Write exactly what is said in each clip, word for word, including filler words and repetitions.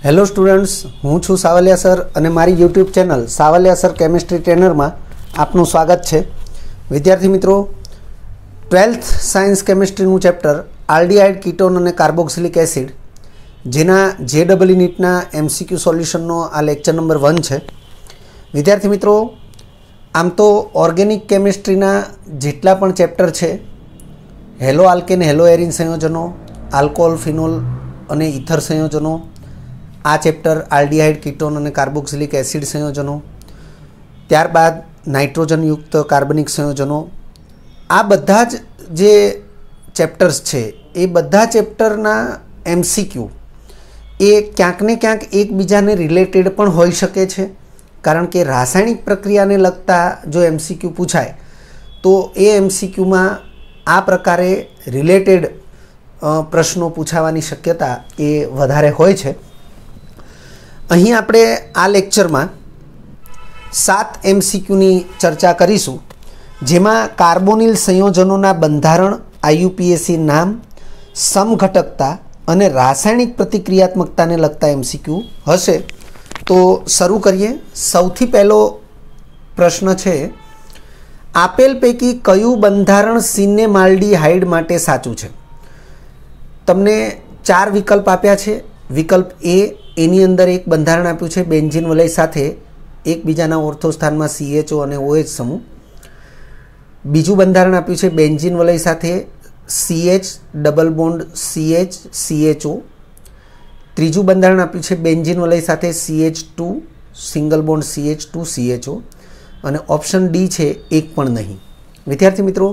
Hello students, हूँ छूँ Savaliya sir और मारी YouTube channel Savaliya sir chemistry trainer में आपनु स्वागत है। विद्यार्थी मित्रों, twelfth science chemistry chapter aldehyde ketone और कार्बोक्सिलिक एसिड जेना जे डबल नीटना एमसीक्यू सोल्यूशन आ लेक्चर नंबर वन है। विद्यार्थी मित्रों, आम तो ऑर्गेनिक केमिस्ट्रीना जेटला पण चैप्टर है, हेलो आल्केन हेलो एरिन संयोजनों, आल्कोहोल फिनोल और ईथर संयोजनों, आ चैप्टर आल्डिहाइड कीटोन और कार्बोक्सिलिक एसिड संयोजनों, त्यारबाद नाइट्रोजन युक्त कार्बनिक संयोजनों, आ बधा ज जे चैप्टर्स छे ए बधा चैप्टरना एमसीक्यू ए क्यांक ने क्यांक एकबीजाने रिलेटेड पण होई शके छे, कारण के रासायनिक प्रक्रिया ने लगता जो एमसीक्यू पूछाय तो ए एमसीक्यू में आ प्रकारे रिलेटेड प्रश्नों पूछावानी शक्यता ए वधारे होय छे। अहीं आपणे आ लेक्चर में सात एमसीक्यू नी चर्चा करीशुं, जेमां कार्बोनिल संयोजनों बंधारण, आईयूपीएसी नाम, समघटकता अने रासायनिक प्रतिक्रियात्मकता ने लगता एमसीक्यू हशे। तो शुरू करिए। सौथी पहलो प्रश्न है, आपेल पैकी कयुं बंधारण सिनेमाल्डिहाइड माटे साचुं छे? तमने चार विकल्प आप्या छे। विकल्प ए, एनी अंदर एक बंधारण आप्युं छे बेन्जीन वलय साथे एकबीजाना ऑर्थो स्थान में सीएचओ और ओएच समूह। बीजू बंधारण आप्युं छे बेन्जीन वलय साथे CH double bond CH CHO. त्रीजू बंधारण आप्युं छे बेन्जीन वलय साथे CH two single bond CH two CHO और ऑप्शन डी छे एक पण नहीं। विद्यार्थी मित्रों,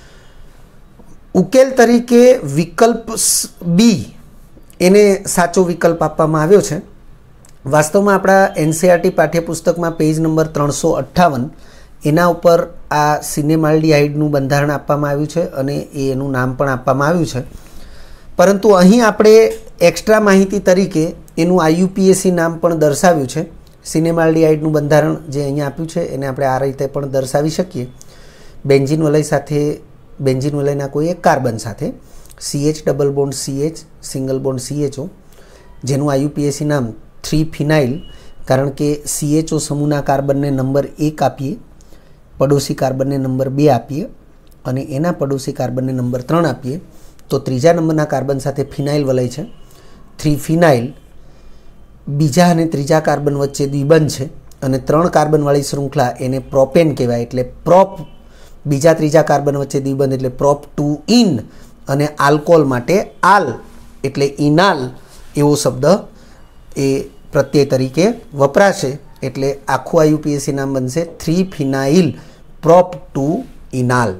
उकेल तरीके विकल्प बी एने साचो विकल्प आपवामां आव्यो छे। वास्तव में अपना एनसीईआरटी पाठ्यपुस्तक में पेज नंबर त्रणसो अट्ठावन एना उपर आ सिनेमाल्डिहाइडनुं बंधारण आपवामां आव्युं छे अने एनुं नाम पण आपवामां आव्युं छे, परंतु अहीं आपणे एक्स्ट्रा माहिती तरीके एनुं आईयूपीएसी नाम पण दर्शाव्युं छे। सिनेमाल्डिहाइडनुं बंधारण जे अहींया आप्युं छे एने आपणे आ रीते पण दर्शावी शकीए। बेन्जीन वलय साथे बेन्जीन वलयना कोई एक कार्बन साथे CH double bond CH single bond CHO, जेनुं आईयूपीएसी नाम थ्री फिनाइल, कारण के सीएचओ समूहना कार्बन ने नंबर एक आपीए, पड़ोसी कार्बन ने नंबर बे आपीए और एना पड़ोसी कार्बन ने नंबर त्रण आपीए तो त्रीजा नंबरना कार्बन साथे फिनाइल वलय छे। थ्री फिनाइल बीजा अने त्रीजा कार्बन वच्चे द्विबंध छे अने त्रण कार्बन वाली श्रृंखला एने प्रोपेन कहेवाय। एटले प्रोप बीजा त्रीजा कार्बन वच्चे द्विबंध एटले प्रोप टू इन अने आल्कोहोल माटे आल एटले इनाल एवो शब्द ए प्रत्यय तरीके वपराशे। एटले आखुं आईयूपीएसी नाम बनशे three phenyl prop two enal.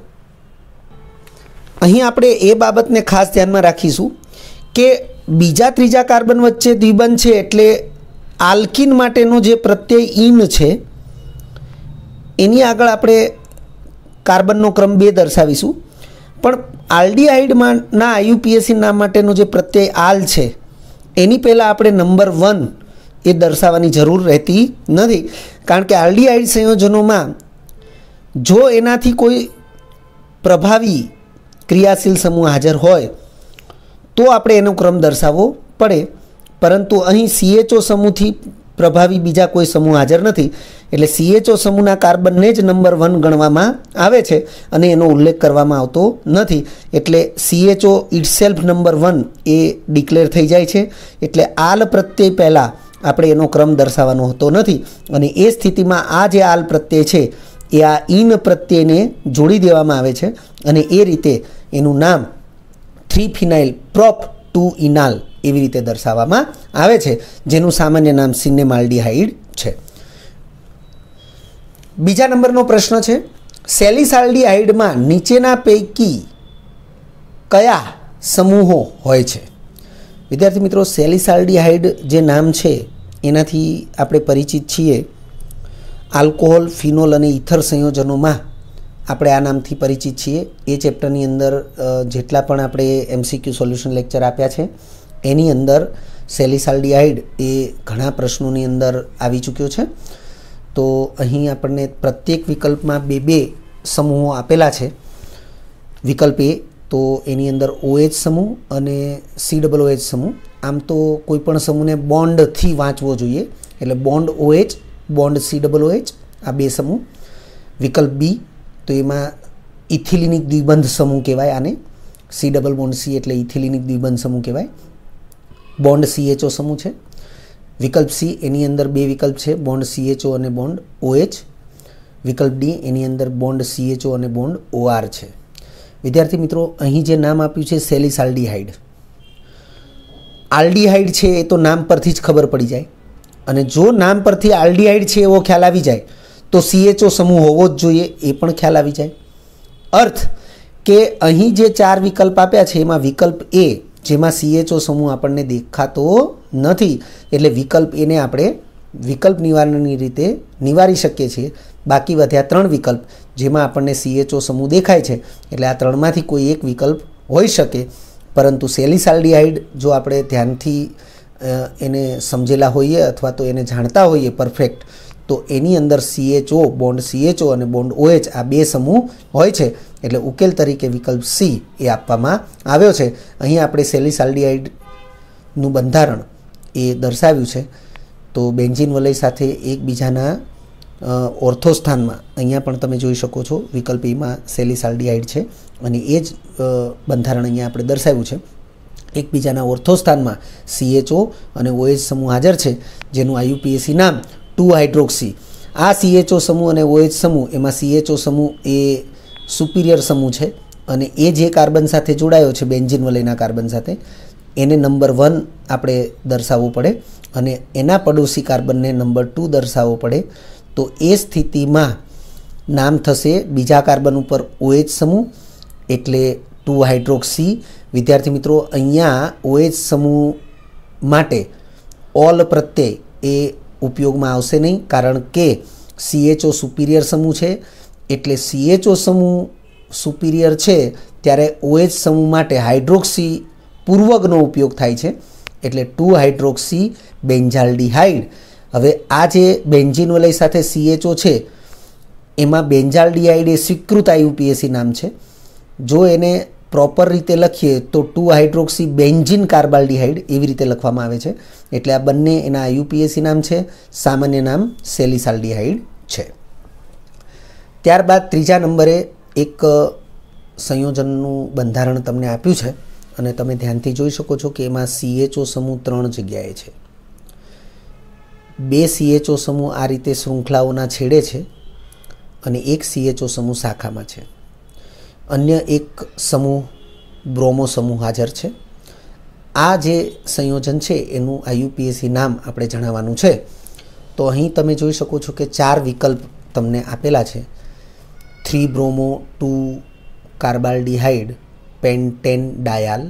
अहीं आपणे ए बाबतने खास ध्यान में राखीशुं के बीजा त्रीजा कार्बन वच्चे द्विबंध छे एटले आल्कीन माटेनो जे प्रत्यय इन छे एनी आगळ आपणे कार्बननो क्रम बे दर्शावीशुं, पण आल्डिहाइड ना आईयूपीएसी नाम माटेनो जे प्रत्यय आल छे एनी पहला आपणे नंबर वन ए दर्शावવાની જરૂર રહેતી નથી, કારણ કે આલ્ડિહાઇડ સંયોજનોમાં જો એનાથી કોઈ પ્રભાવી ક્રિયાશીલ સમૂહ હાજર હોય તો આપણે એનો ક્રમ દર્શાવવો પડે, પરંતુ અહીં सीएचओ સમૂહથી प्रभावी बीजा कोई समूह हाजर नहीं एटले सीएचओ समूहना कार्बन ने ज नंबर वन गणवामां आवे छे अने एनो उल्लेख करवामां आवतो नथी। एटले सीएचओ इटसेल्फ नंबर वन ए डिक्लेर थई जाय छे। एटले आल प्रत्यय पहला आपणे एनो क्रम दर्शावવાનો होतो नथी अने ए स्थितिमां आ जे आल प्रत्यय छे ए आ इन प्रत्ययने जोड़ी देवामां आवे छे अने ए रीते एनुं नाम three phenyl prop two enal एवी रीते दर्शाववामां आवे छे, जेनुं सामान्य नाम सिनेमाल्डिहाइड छे। बीजा नंबरनो प्रश्न छे, सेलिसाल्डिहाइड में नीचेना पैकी कया समूहो होय छे? विद्यार्थी मित्रों, सेलिसाल्डिहाइड जे नाम छे एनाथी आपणे परिचित छीए। आल्कोहोल फिनोल अने ईथर संयोजनों में આપણે આ નામથી પરિચિત છીએ। એ ચેપ્ટરની અંદર જેટલા પણ આપણે એમસીક્યુ સોલ્યુશન લેક્ચર આપ્યા છે એની અંદર સેલિસાલ્ડિહાઇડ એ ઘણા પ્રશ્નોની અંદર આવી ચૂક્યો છે। તો અહીં આપણને પ્રત્યેક વિકલ્પમાં બે બે સમૂહો આપેલા છે। વિકલ્પ એ તો એની અંદર OH સમૂહ અને C O O H સમૂહ આમ તો કોઈપણ સમૂહને બોન્ડથી વાંચવો જોઈએ, એટલે bond OH, bond C double OH, આ બે સમૂહ. વિકલ્પ બી તો એમાં ઇથિલિનિક દ્વિબંધ સમૂહ કહેવાય આને, સી ડબલ બોન્ડ સી એટલે ઇથિલિનિક દ્વિબંધ સમૂહ કહેવાય. બોન્ડ સીએચઓ સમૂહ છે. વિકલ્પ સી એની અંદર બે વિકલ્પ છે, બોન્ડ સીએચઓ અને બોન્ડ ઓએચ. વિકલ્પ ડી એની અંદર બોન્ડ સીએચઓ અને બોન્ડ ઓઆર છે. વિદ્યાર્થી મિત્રો, અહીં જે નામ આપ્યું છે સેલિસાલ્ડીહાઇડ, આલ્ડીહાઇડ છે એ તો નામ પરથી જ ખબર પડી જાય, અને જો નામ પરથી આલ્ડીહાઇડ છે એવો ખ્યાલ આવી જાય તો સીએચઓ સમૂહ હોવો જ જોઈએ એ પણ ખ્યાલ આવી જાય. અર્થ કે અહીં જે ચાર વિકલ્પ આપ્યા છે એમાં વિકલ્પ એ, જેમાં સીએચઓ સમૂહ આપણને દેખાતો નથી, એટલે વિકલ્પ એને આપણે વિકલ્પ નિવારણની રીતે નિવારી શકીએ છીએ. બાકી વધ્યા ત્રણ વિકલ્પ જેમાં આપણને સીએચઓ સમૂહ દેખાય છે, એટલે આ ત્રણમાંથી કોઈ એક વિકલ્પ હોઈ શકે. પરંતુ સેલિસાલ્ડીહાઇડ જો આપણે ધ્યાનથી એને સમજેલા હોઈએ અથવા તો એને જાણતા હોઈએ પરફેક્ટ, તો એની અંદર સીએચઓ, બોન્ડ સીએચઓ અને બોન્ડ ઓએચ આ બે સમૂહ હોય છે. એટલે ઉકેલ તરીકે વિકલ્પ સી એ આપવામાં આવ્યો છે. અહીં આપણે સેલિસાલ્ડીહાઇડનું બંધારણ એ દર્શાવ્યું છે. તો બેન્ઝીન વલય સાથે એકબીજાના ઓર્થો સ્થાનમાં અહીંયા પણ તમે જોઈ શકો છો વિકલ્પ એમાં સેલિસાલ્ડીહાઇડ છે, અને એ જ બંધારણ અહીંયા આપણે દર્શાવ્યું છે. એકબીજાના ઓર્થો સ્થાનમાં સીએચઓ અને ઓએચ સમૂહ હાજર છે, જેનું આઈયુપીએસી નામ ટુ હાઇડ્રોક્સી. આ સીએચઓ સમૂહ અને ઓએચ સમૂહ, એમાં સીએચઓ સમૂહ એ સુપિરિયર સમૂહ છે, અને એ જે કાર્બન સાથે જોડાયો છે બેન્ઝીન વલયના કાર્બન સાથે, એને નંબર વન આપણે દર્શાવવો પડે, અને એના પડોશી કાર્બનને નંબર ટુ દર્શાવવો પડે. તો એ સ્થિતિમાં નામ થશે બીજા કાર્બન ઉપર ઓએચ સમૂહ, એટલે ટુ હાઇડ્રોક્સી. વિદ્યાર્થી મિત્રો, અહીંયા ઓએચ સમૂહ માટે ઓલ પ્રત્યય એ ઉપયોગમાં આવશે નહીં, કારણ કે સીએચઓ સુપિરિયર સમૂહ છે. એટલે સીએચઓ સમૂહ સુપિરિયર છે ત્યારે ઓએચ સમૂહ માટે હાઇડ્રોક્સી પૂર્વકનો ઉપયોગ થાય છે, એટલે ટુ હાઇડ્રોક્સી બેન્ઝાલ્ડીહાઇડ. હવે આ જે બેન્ઝીન વલય સાથે સીએચઓ છે એમાં બેન્ઝાલ્ડીહાઇડ એ સ્વીકૃત આઈયુપીએસી નામ છે. જો એને પ્રોપર રીતે લખીએ તો ટુ હાઇડ્રોક્સી બેન્ઝીન કાર્બાલ્ડીહાઇડ એવી રીતે લખવામાં આવે છે. એટલે આ બંને એના આઈયુપીએસી નામ છે, સામાન્ય નામ સેલિસાલ્ડીહાઇડ છે. ત્યારબાદ ત્રીજા નંબરે એક સંયોજનનું બંધારણ તમને આપ્યું છે, અને તમે ધ્યાનથી જોઈ શકો છો કે એમાં સીએચઓ સમૂહ ત્રણ જગ્યાએ છે. બે સીએચઓ સમૂહ આ રીતે શૃંખલાઓના છેડે છે, અને એક સીએચઓ સમૂહ શાખામાં છે. અન્ય એક સમૂહ બ્રોમો સમૂહ હાજર છે. આ જે સંયોજન છે એનું આઈયુપીએસી નામ આપણે જણાવવાનું છે. તો અહીં તમે જોઈ શકો છો કે ચાર વિકલ્પ તમને આપેલા છે. Three bromo two carbaldehyde pentane dial,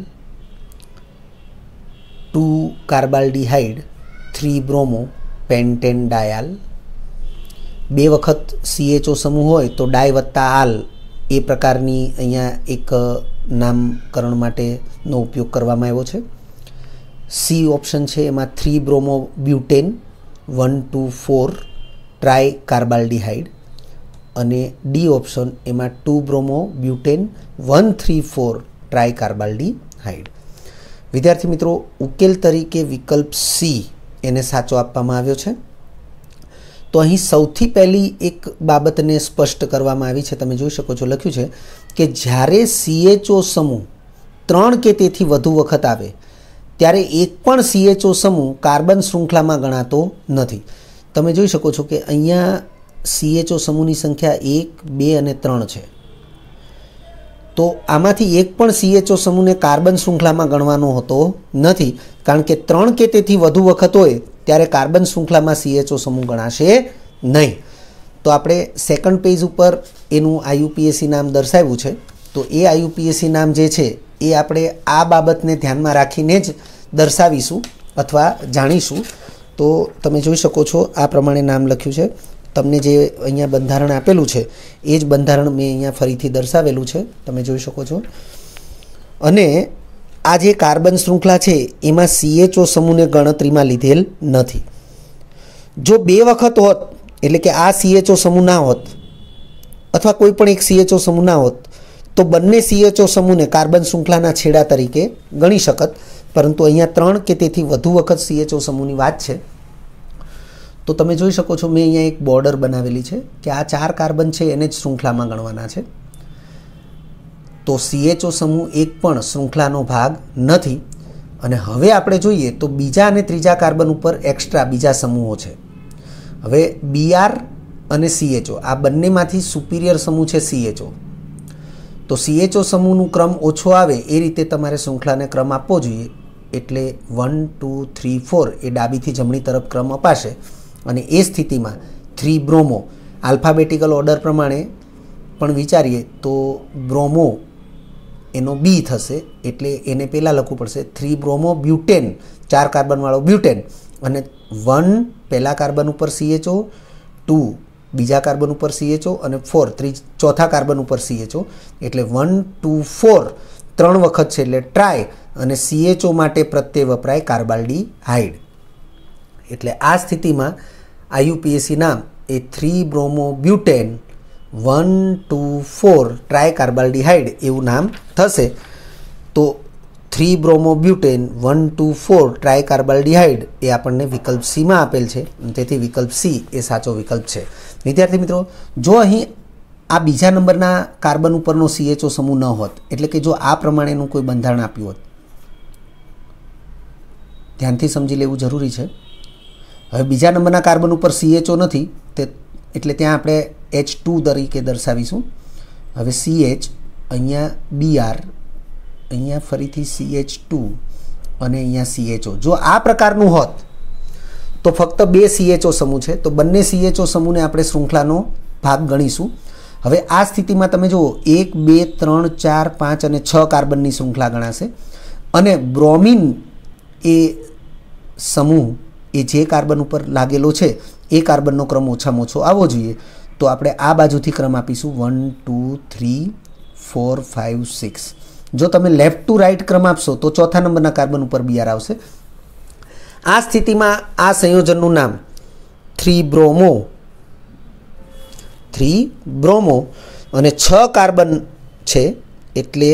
two carbaldehyde three bromo pentane dial. બે વખત સીએચઓ સમૂહ હોય તો ડાય વત્તા આલ એ પ્રકારની અહીંયા એક નામકરણ માટેનો ઉપયોગ કરવામાં આવ્યો છે. સી ઓપ્શન છે એમાં three bromo butane one two four tri carbaldehyde, અને ડી ઓપ્શન એમાં two bromo butane one three four tri carbaldehyde. વિદ્યાર્થી મિત્રો, ઉકેલ તરીકે વિકલ્પ સી એને સાચો આપવામાં આવ્યો છે. તો અહીં સૌથી પહેલી એક બાબતને સ્પષ્ટ કરવામાં આવી છે. તમે જોઈ શકો છો લખ્યું છે કે જ્યારે સીએચઓ સમૂહ ત્રણ કે તેથી વધુ વખત આવે ત્યારે એક પણ સીએચઓ સમૂહ કાર્બન શૃંખલામાં ગણાતો નથી. તમે જોઈ શકો છો કે અહીંયા સીએચઓ સમૂહની સંખ્યા એક, બે અને ત્રણ છે. તો આમાંથી એક પણ સીએચઓ સમૂહને કાર્બન શૃંખલામાં ગણવાનો હોતો નથી, કારણ કે ત્રણ કે તેથી વધુ વખત હોય ત્યારે કાર્બન શૃંખલામાં સીએચઓ સમૂહ ગણાશે નહીં. તો આપણે સેકન્ડ પેજ ઉપર એનું આઈયુપીએસી નામ દર્શાવ્યું છે. તો એ આઈયુપીએસી નામ જે છે એ આપણે આ બાબતને ધ્યાનમાં રાખીને જ દર્શાવીશું અથવા જાણીશું. તો તમે જોઈ શકો છો આ પ્રમાણે નામ લખ્યું છે. તમને જે અહીંયા બંધારણ આપેલું છે એ જ બંધારણ મેં અહીંયા ફરીથી દર્શાવેલું છે, તમે જોઈ શકો છો. અને આ જે કાર્બન શૃંખલા છે એમાં સીએચઓ સમૂહને ગણતરીમાં લીધેલ નથી. જો બે વખત હોત, એટલે કે આ સીએચઓ સમૂહ ના હોત અથવા કોઈ પણ એક સીએચઓ સમૂહ ના હોત, તો બંને સીએચઓ સમૂહને કાર્બન શૃંખલાના છેડા તરીકે ગણી શકત. પરંતુ અહીંયા ત્રણ કે તેથી વધુ વખત સીએચઓ સમૂહની વાત છે તો તમે જોઈ શકો છો મેં અહીંયા એક બોર્ડર બનાવેલી છે કે આ ચાર કાર્બન છે એને જ શૃંખલામાં ગણવાના છે. તો સીએચઓ સમૂહ એક પણ શૃંખલાનો ભાગ નથી. અને હવે આપણે જોઈએ તો બીજા અને ત્રીજા કાર્બન ઉપર એક્સ્ટ્રા બીજા સમૂહો છે. હવે બીઆર અને સીએચઓ આ બંનેમાંથી સુપિરિયર સમૂહ છે સીએચઓ. તો સીએચઓ સમૂહનું ક્રમ ઓછો આવે એ રીતે તમારે શૃંખલાને ક્રમ આપવો જોઈએ. એટલે વન ટુ થ્રી ફોર એ ડાબીથી જમણી તરફ ક્રમ અપાશે. અને એ સ્થિતિમાં થ્રી બ્રોમો આલ્ફાબેટિકલ ઓર્ડર પ્રમાણે પણ વિચારીએ તો બ્રોમો એનો બી થશે. એટલે એને પહેલાં લખવું પડશે થ્રી બ્રોમો બ્યુટેન, ચાર કાર્બનવાળો બ્યુટેન. અને વન પહેલા કાર્બન ઉપર સીએચઓ, ટુ બીજા કાર્બન ઉપર સીએચઓ અને ફોર ત્રી ચોથા કાર્બન ઉપર સીએચઓ. એટલે વન ટુ ફોર ત્રણ વખત છે એટલે ટ્રાય. અને સીએચઓ માટે પ્રત્યે વપરાય કાર્બાલ્ડીહાઇડ. એટલે આ સ્થિતિમાં આઈયુપીએસી નામ એ three bromo butane one two four tri carbaldehyde એવું નામ થશે. તો three bromo butane one two four tri carbaldehyde એ આપણને વિકલ્પ સીમાં આપેલ છે. તેથી વિકલ્પ સી એ સાચો વિકલ્પ છે. વિદ્યાર્થી મિત્રો, જો અહીં આ બીજા નંબરના કાર્બન ઉપરનો સીએચઓ સમૂહ ન હોત, એટલે કે જો આ પ્રમાણેનું કોઈ બંધારણ આપ્યું હોત, ધ્યાનથી સમજી લેવું જરૂરી છે. હવે બીજા નંબરના કાર્બન ઉપર સીએચઓ નથી તે એટલે ત્યાં આપણે એચ ટુ તરીકે દર્શાવીશું. હવે સીએચ, અહીંયા બીઆર, અહીંયા ફરીથી સીએચ ટુ અને અહીંયા સીએચઓ. જો આ પ્રકારનું હોત તો ફક્ત બે સીએચઓ સમૂહ છે તો બંને સીએચઓ સમૂહને આપણે શૃંખલાનો ભાગ ગણીશું. હવે આ સ્થિતિમાં તમે જુઓ એક બે ત્રણ ચાર પાંચ અને છ કાર્બનની શૃંખલા ગણાશે. અને બ્રોમિન એ સમૂહ એ જે કાર્બન ઉપર લાગેલો છે એ કાર્બનનો ક્રમ ઓછામાં ઓછો આવવો જોઈએ. તો આપણે આ બાજુથી ક્રમ આપીશું one two three four five six. જો તમે લેફ્ટ ટુ રાઇટ ક્રમ આપશો તો ચોથા નંબરના કાર્બન ઉપર બીઆર આવશે. આ સ્થિતિમાં આ સંયોજનનું નામ થ્રી બ્રોમો થ્રી બ્રોમો અને છ કાર્બન છે એટલે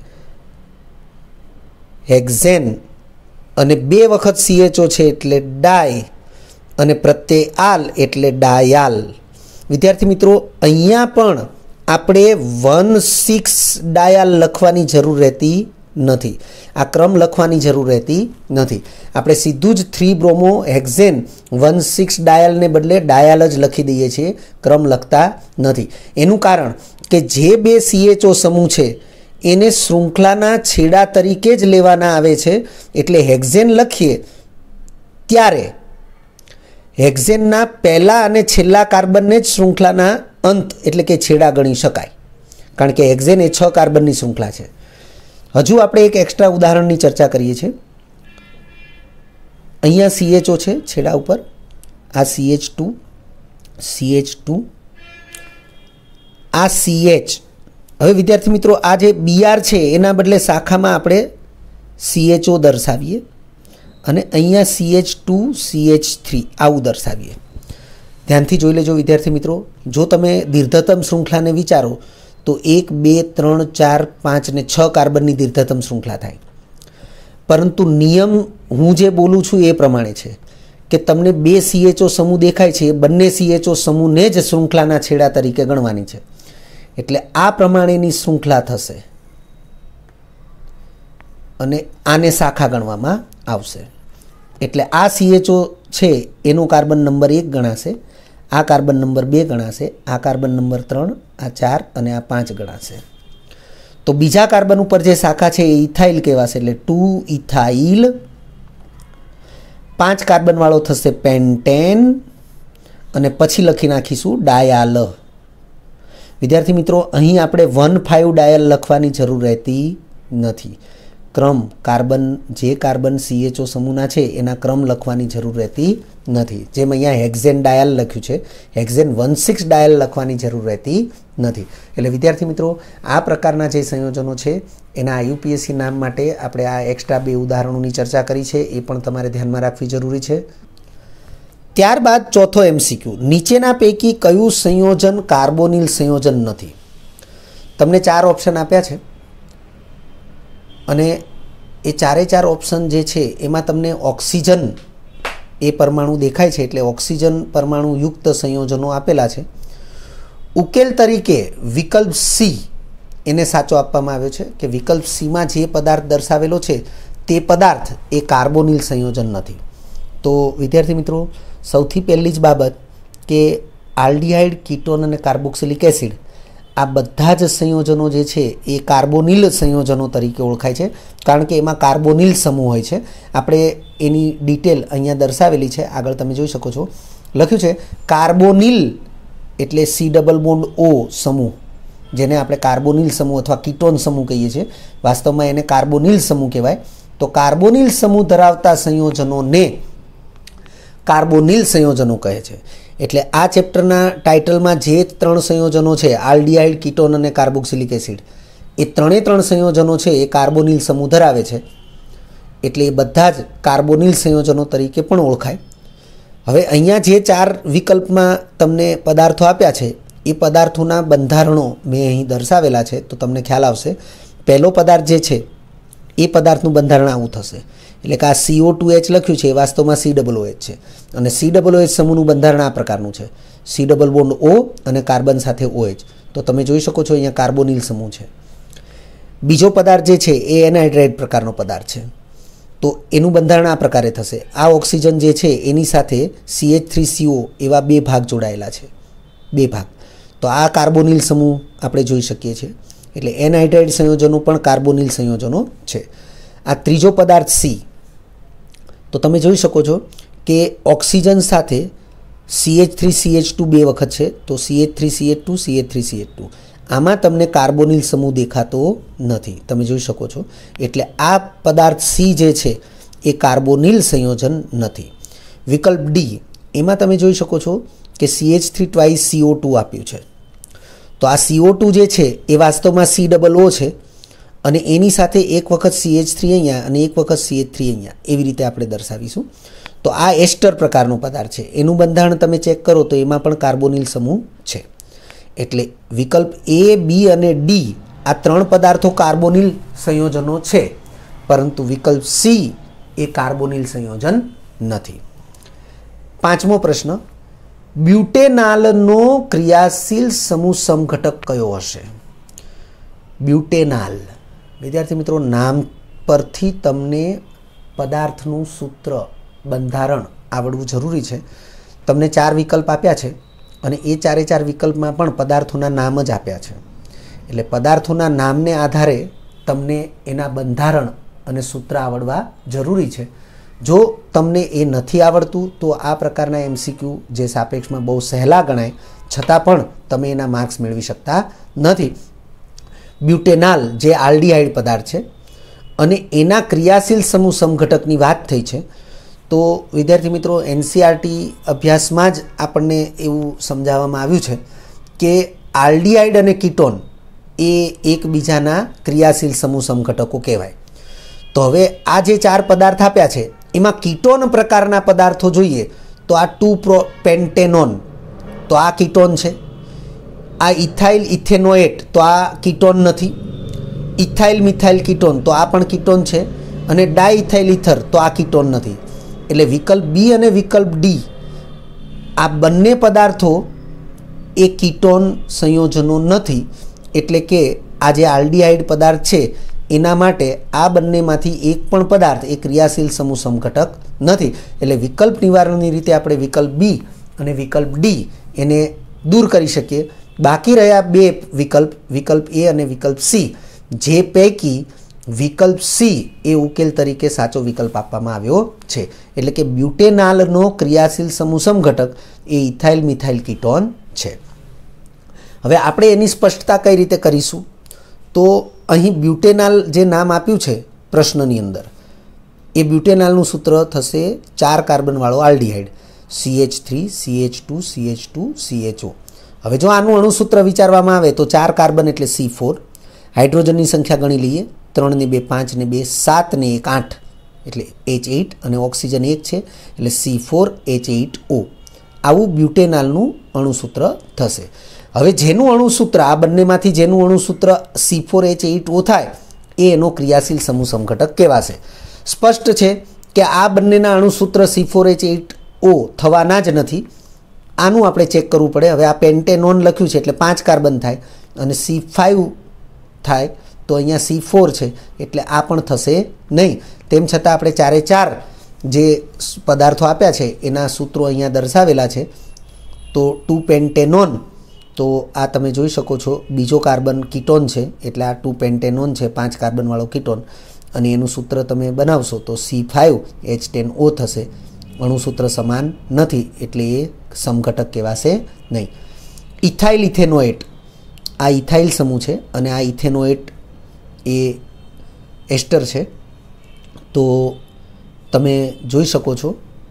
હેક્ઝેન. અને બે વખત સીએચઓ છે એટલે ડાય અને પ્રત્યય આલ એટલે ડાયાલ. વિદ્યાર્થી મિત્રો, અહીંયા પણ આપણે વન સિક્સ ડાયાલ લખવાની જરૂર રહેતી નથી. આ ક્રમ લખવાની જરૂર રહેતી નથી. આપણે સીધું જ three bromo hexane one six ડાયાલને બદલે ડાયાલ જ લખી દઈએ છીએ, ક્રમ લખતા નથી. એનું કારણ કે જે બે સીએચઓ સમૂહ છે એને શૃંખલાના છેડા તરીકે જ લેવાના આવે છે. એટલે હેક્ઝેન લખીએ ત્યારે હેક્ઝેનના પહેલા અને છેલ્લા કાર્બનને જ શૃંખલાના અંત એટલે કે છેડા ગણી શકાય. કારણ કે હેક્ઝેન એ છ કાર્બનની શૃંખલા છે. હજુ આપણે એક એક્સ્ટ્રા ઉદાહરણની ચર્ચા કરીએ છીએ. અહીંયા સીએચઓ છે છેડા ઉપર, આ સીએચ ટુ, સીએચ ટુ, આ સીએચ. હવે વિદ્યાર્થી મિત્રો, આ જે બીઆર છે એના બદલે શાખામાં આપણે સીએચઓ દર્શાવીએ અને અહીંયા સીએચ ટુ સીએચ થ્રી આવું દર્શાવીએ. ધ્યાનથી જોઈ લેજો વિદ્યાર્થી મિત્રો. જો તમે દીર્ઘતમ શૃંખલાને વિચારો તો એક બે ત્રણ ચાર પાંચ ને છ કાર્બનની દીર્ઘતમ શૃંખલા થાય. પરંતુ નિયમ હું જે બોલું છું એ પ્રમાણે છે કે તમને બે સીએચઓ સમૂહ દેખાય છે, બંને સીએચઓ સમૂહને જ શૃંખલાના છેડા તરીકે ગણવાની છે. એટલે આ પ્રમાણેની શૃંખલા થશે અને આને શાખા ગણવામાં આવશે. એટલે આ સીએચઓ છે એનો કાર્બન નંબર એક ગણાશે, આ કાર્બન નંબર બે ગણાશે, આ કાર્બન નંબર ત્રણ, આ ચાર અને આ પાંચ ગણાશે. તો બીજા કાર્બન ઉપર જે શાખા છે એ ઇથાઇલ કહેવાશે. એટલે ટુ ઇથાઇલ. પાંચ કાર્બનવાળો થશે પેન્ટેન અને પછી લખી નાખીશું ડાયાલ. વિદ્યાર્થી મિત્રો, અહીં આપણે વન ફાઇવ ડાયલ લખવાની જરૂર રહેતી નથી. ક્રમ કાર્બન જે કાર્બન સીએચઓ સમૂહના છે એના ક્રમ લખવાની જરૂર રહેતી નથી. જેમ અહીંયા હેક્ઝેન ડાયલ લખ્યું છે, હેક્ઝેન વન સિક્સ ડાયલ લખવાની જરૂર રહેતી નથી. એટલે વિદ્યાર્થી મિત્રો, આ પ્રકારના જે સંયોજનો છે એના આઈયુપીએસસી નામ માટે આપણે આ એક્સ્ટ્રા બે ઉદાહરણોની ચર્ચા કરી છે, એ પણ તમારે ધ્યાનમાં રાખવી જરૂરી છે. ત્યારબાદ ચોથો એમસીક્યુ, નીચેના પૈકી કયું સંયોજન કાર્બોનિલ સંયોજન નથી? તમને ચાર ઓપ્શન આપ્યા છે અને એ ચારે ચાર ઓપ્શન જે છે એમાં તમને ઓક્સિજન એ પરમાણુ દેખાય છે, એટલે ઓક્સિજન પરમાણુ યુક્ત સંયોજનો આપેલા છે. ઉકેલ તરીકે વિકલ્પ સી એને સાચો આપવામાં આવ્યો છે કે વિકલ્પ સીમાં જે પદાર્થ દર્શાવેલો છે તે પદાર્થ એ કાર્બોનિલ સંયોજન નથી. તો વિદ્યાર્થી મિત્રો, સૌથી પહેલી જ બાબત કે આલ્ડીહાઇડ, કીટોન અને કાર્બોક્સિલિક એસિડ આ બધા જ સંયોજનો જે છે એ કાર્બોનિલ સંયોજનો તરીકે ઓળખાય છે, કારણ કે એમાં કાર્બોનિલ સમૂહ હોય છે. આપણે એની ડિટેલ અહીંયા દર્શાવેલી છે, આગળ તમે જોઈ શકો છો. લખ્યું છે કાર્બોનિલ એટલે સી ડબલ બોન્ડ ઓ સમૂહ, જેને આપણે કાર્બોનિલ સમૂહ અથવા કીટોન સમૂહ કહીએ છીએ. વાસ્તવમાં એને કાર્બોનિલ સમૂહ કહેવાય. તો કાર્બોનિલ સમૂહ ધરાવતા સંયોજનોને કાર્બોનિલ સંયોજનો કહે છે. એટલે આ ચેપ્ટરના ટાઇટલમાં જે ત્રણ સંયોજનો છે, આલ્ડીહાઇડ, કીટોન અને કાર્બોક્સિલિક એસિડ, એ ત્રણે ત્રણ સંયોજનો છે એ કાર્બોનિલ સમૂહ ધરાવે છે. એટલે એ બધા જ કાર્બોનિલ સંયોજનો તરીકે પણ ઓળખાય. હવે અહીંયા જે ચાર વિકલ્પમાં તમને પદાર્થો આપ્યા છે એ પદાર્થોના બંધારણો મેં અહીં દર્શાવેલા છે, તો તમને ખ્યાલ આવશે. પહેલો પદાર્થ જે છે એ પદાર્થનું બંધારણ આવું થશે. એટલે કે આ સી ઓ ટુ એચ લખ્યું છે એ વાસ્તવમાં સી ડબલ ઓ એચ છે, અને સી ડબલ ઓ એચ સમૂહનું બંધારણ આ પ્રકારનું છે, સી ડબલ બોન્ડ ઓ અને કાર્બન સાથે ઓ એચ. તો તમે જોઈ શકો છો અહીંયા કાર્બોનિલ સમૂહ છે. બીજો પદાર્થ જે છે એ એનહાઇડ્રાઇડ પ્રકારનો પદાર્થ છે, તો એનું બંધારણ આ પ્રકારે થશે. આ ઓક્સિજન જે છે એની સાથે C H three C O એવા બે ભાગ જોડાયેલા છે, બે ભાગ. તો આ કાર્બોનિલ સમૂહ આપણે જોઈ શકીએ છીએ. એટલે એનહાઇડ્રાઇડ સંયોજનો પણ કાર્બોનિલ સંયોજનો છે. આ ત્રીજો પદાર્થ સી, તો તમે જોઈ શકો છો કે ઓક્સિજન સાથે C H three C H two બે વખત છે, તો C H three C H two C H three C H two. આમાં તમને કાર્બોનિલ સમૂહ દેખાતો નથી, તમે જોઈ શકો છો. એટલે આ પદાર્થ સી જે છે એ કાર્બોનિલ સંયોજન નથી. વિકલ્પ ડી, એમાં તમે જોઈ શકો છો કે C H three twice C O two આપ્યું છે. તો આ સી ઓ ટુ જે છે એ વાસ્તવમાં સી ડબલ ઓ છે, અને એની સાથે એક વખત સી એચ થ્રી અહીંયા અને એક વખત સી એચ થ્રી અહીંયા, એવી રીતે આપણે દર્શાવીશું. તો આ એસ્ટર પ્રકારનો પદાર્થ છે. એનું બંધારણ તમે ચેક કરો તો એમાં પણ કાર્બોનિલ સમૂહ છે. એટલે વિકલ્પ એ, બી અને ડી આ ત્રણ પદાર્થો કાર્બોનિલ સંયોજનો છે, પરંતુ વિકલ્પ સી એ કાર્બોનિલ સંયોજન નથી. પાંચમો પ્રશ્ન, બ્યુટેનાલનો ક્રિયાશીલ સમૂહ સમઘટક કયો હશે? બ્યુટેનાલ, વિદ્યાર્થી મિત્રો, નામ પરથી તમને પદાર્થનું સૂત્ર, બંધારણ આવડવું જરૂરી છે. તમને ચાર વિકલ્પ આપ્યા છે અને એ ચારે ચાર વિકલ્પમાં પણ પદાર્થોના નામ જ આપ્યા છે. એટલે પદાર્થોના નામને આધારે તમને એના બંધારણ અને સૂત્ર આવડવા જરૂરી છે. જો તમને એ નથી આવડતું તો આ પ્રકારના એમસીક્યુ જે સાપેક્ષમાં બહુ સહેલા ગણાય છતાં પણ તમે એના માર્ક્સ મેળવી શકતા નથી. બ્યુટેનાલ જે આલ્ડીહાઇડ પદાર્થ છે અને એના ક્રિયાશીલ સમૂહ સમઘટકની વાત થઈ છે, તો વિદ્યાર્થી મિત્રો એનસીઆરટી અભ્યાસમાં જ આપણને એવું સમજાવવામાં આવ્યું છે કે આલ્ડીહાઇડ અને કીટોન એ એકબીજાના ક્રિયાશીલ સમૂહ સમઘટકો કહેવાય. તો હવે આ જે ચાર પદાર્થ આપ્યા છે એમાં કીટોન પ્રકારના પદાર્થો જોઈએ તો આ ટુ પ્રો પેન્ટેનોન, તો આ કીટોન છે. આ ઇથાઇલ ઇથેનોએટ, તો આ કીટોન નથી. ઇથાઇલ મિથાઇલ કીટોન, તો આ પણ કીટોન છે. અને ડાઇથાઇલ ઇથર, તો આ કીટોન નથી. એટલે વિકલ્પ બી અને વિકલ્પ ડી આ બંને પદાર્થો એ કીટોન સંયોજનો નથી. એટલે કે આ જે આલ્ડીહાઇડ પદાર્થ છે એના માટે આ બંનેમાંથી એક પણ પદાર્થ એ ક્રિયાશીલ સમૂહ સમઘટક નથી. એટલે વિકલ્પ નિવારણની રીતે આપણે વિકલ્પ બી અને વિકલ્પ ડી એને દૂર કરી શકીએ. બાકી રહ્યા બે વિકલ્પ, વિકલ્પ એ અને વિકલ્પ સી, જે પૈકી વિકલ્પ સી એ ઉકેલ તરીકે સાચો વિકલ્પ આપવામાં આવ્યો છે. એટલે કે બ્યુટેનાલનો ક્રિયાશીલ સમૂહ સમઘટક એ ઇથાઇલ મિથાઇલ કીટોન છે. હવે આપણે એની સ્પષ્ટતા કઈ રીતે કરીશું? તો અહીં બ્યુટેનાલ જે નામ આપ્યું છે પ્રશ્નની અંદર, એ બ્યુટેનાલનું સૂત્ર થશે ચાર કાર્બનવાળો aldehyde, C H three C H two C H two C H O. હવે જો આનું અણુસૂત્ર વિચારવામાં આવે તો ચાર કાર્બન એટલે સી ફોર, હાઇડ્રોજનની સંખ્યા ગણી લઈએ, ત્રણ ને બે પાંચ ને બે સાત ને એક આઠ એટલે એચ એઇટ, અને ઓક્સિજન એક છે એટલે C four H eight O. આવું બ્યુટેનાલનું અણુસૂત્ર થશે. હવે જેનું અણુસૂત્ર આ બંનેમાંથી જેનું અણુસૂત્ર C four H eight O થાય એ એનો ક્રિયાશીલ સમૂહ સમઘટક કહેવાશે. સ્પષ્ટ છે કે આ બંનેના અણુસૂત્ર C four H eight O થવાના જ નથી. આનું આપણે ચેક કરવું પડે. હવે આ પેન્ટેનોન લખ્યું છે એટલે પાંચ કાર્બન થાય અને સી ફાઇવ થાય તો અહીંયા સી ફોર છે એટલે આ પણ થશે નહીં. તેમ છતાં આપણે ચારે ચાર જે પદાર્થો આપ્યા છે એના સૂત્રો અહીંયા દર્શાવેલા છે. તો ટુ પેન્ટેનોન, તો આ તમે જોઈ શકો છો બીજો કાર્બન કીટોન છે એટલે આ ટુ પેન્ટેનોન છે, પાંચ કાર્બનવાળો કીટોન, અને એનું સૂત્ર તમે બનાવશો તો C five H ten O થશે. અણુસૂત્ર સમાન નથી એટલે એ સમઘટક કહેવાશે નહીં. ઇથાઇલ ઇથેનોએટ, આ ઇથાઇલ સમૂહ છે અને આ ઇથેનોએટ એ એસ્ટર છે. તો તમે જોઈ શકો છો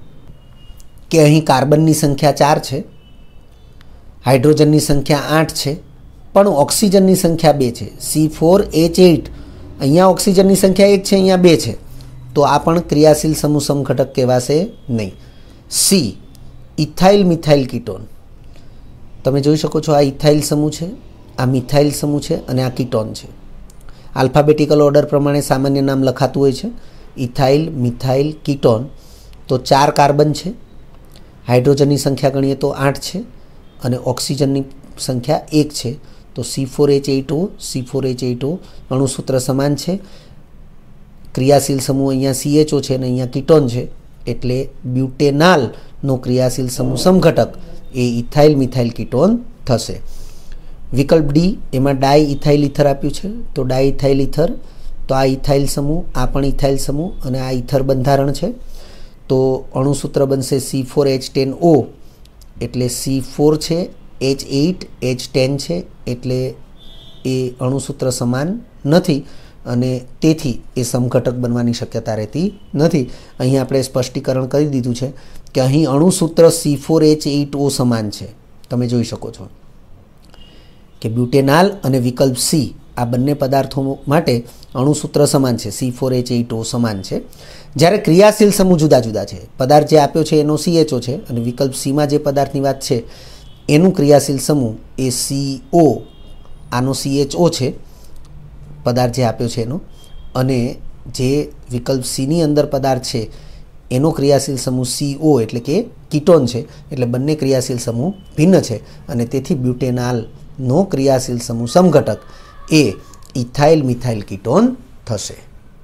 કે અહીં કાર્બનની સંખ્યા ચાર છે, હાઇડ્રોજનની સંખ્યા આઠ છે, પણ ઓક્સિજનની સંખ્યા બે છે. સી ફોર એચ એઇટ, અહીંયા ઓક્સિજનની સંખ્યા એક છે, અહીંયા બે છે, તો આ પણ ક્રિયાશીલ સમૂહ સમઘટક કહેવાશે નહીં. સી ઇથાઇલ મિથાઇલ કીટોન, તમે જોઈ શકો છો આ ઇથાઇલ સમૂહ છે, આ મિથાઇલ સમૂહ છે અને આ કીટોન છે. આલ્ફાબેટિકલ ઓર્ડર પ્રમાણે સામાન્ય નામ લખાતું હોય છે. ઇથાઇલ મિથાઇલ કીટોન, તો ચાર કાર્બન છે, હાઇડ્રોજનની સંખ્યા ગણીએ તો આઠ છે અને ઓક્સિજનની સંખ્યા એક છે. તો C four H eight O, C four H eight O અણુસૂત્ર સમાન છે. ક્રિયાશીલ સમૂહ અહીંયા સી એચ ઓ છે અને અહીંયા કીટોન છે એટલે બ્યુટેનાલનો ક્રિયાશીલ સમૂહ સમઘટક એ ઇથાઇલ મિથાઇલ કીટોન થશે. વિકલ્પ ડી, એમાં ડાય ઇથાઇલ ઇથર આપ્યું છે તો ડાય ઇથાઇલ ઇથર, તો આ ઇથાઇલ સમૂહ, આ પણ ઇથાઇલ સમૂહ અને આ ઇથર બંધારણ છે. તો અણુસૂત્ર બનશે C four H ten O એટલે સી ફોર છે, એચ એઇટ એચ ટેન છે એટલે એ અણુસૂત્ર સમાન નથી અને તેથી એ સમઘટક બનવાની શક્યતા રહેતી નથી. અહીં આપણે સ્પષ્ટીકરણ કરી દીધું છે કે અહીં અણુસૂત્ર C four H eight O સમાન છે. તમે જોઈ શકો છો કે બ્યુટેનાલ અને વિકલ્પ સી આ બંને પદાર્થો માટે અણુસૂત્ર સમાન છે, C four H eight O સમાન છે. જ્યારે ક્રિયાશીલ સમૂહ જુદા જુદા છે. પદાર્થ જે આપ્યો છે એનો સી એચ ઓ છે અને વિકલ્પ સીમાં જે પદાર્થની વાત છે એનું ક્રિયાશીલ સમૂહ એ સી ઓ, આનો સી એચ ઓ છે પદાર્થ જે આપ્યો છે એનો, અને જે વિકલ્પ સીની અંદર પદાર્થ છે એનો ક્રિયાશીલ સમૂહ સી ઓ એટલે કે કીટોન છે. એટલે બંને ક્રિયાશીલ સમૂહ ભિન્ન છે અને તેથી બ્યુટેનાલનો ક્રિયાશીલ સમૂહ સમઘટક એ ઇથાઇલ મિથાઇલ કીટોન થશે.